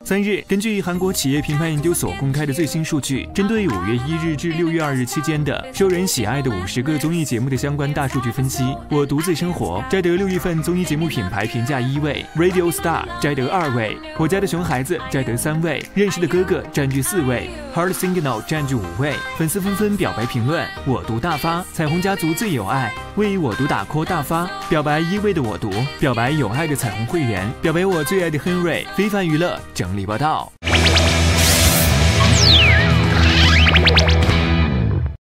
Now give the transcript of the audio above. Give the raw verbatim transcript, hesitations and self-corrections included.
三日，根据韩国企业评判研究所公开的最新数据，针对五月一日至六月二日期间的受人喜爱的五十个综艺节目的相关大数据分析，我独自生活摘得六月份综艺节目品牌评价一位 ，Radio Star 摘得二位，我家的熊孩子摘得三位，认识的哥哥占据四位 ，Heart Signal 占据五位，粉丝纷纷表白评论，我独大发，彩虹家族最有爱，为我独打 call 大发，表白一位的我独，表白有爱的彩虹会员，表白我最爱的亨瑞。非凡娱乐整理报道。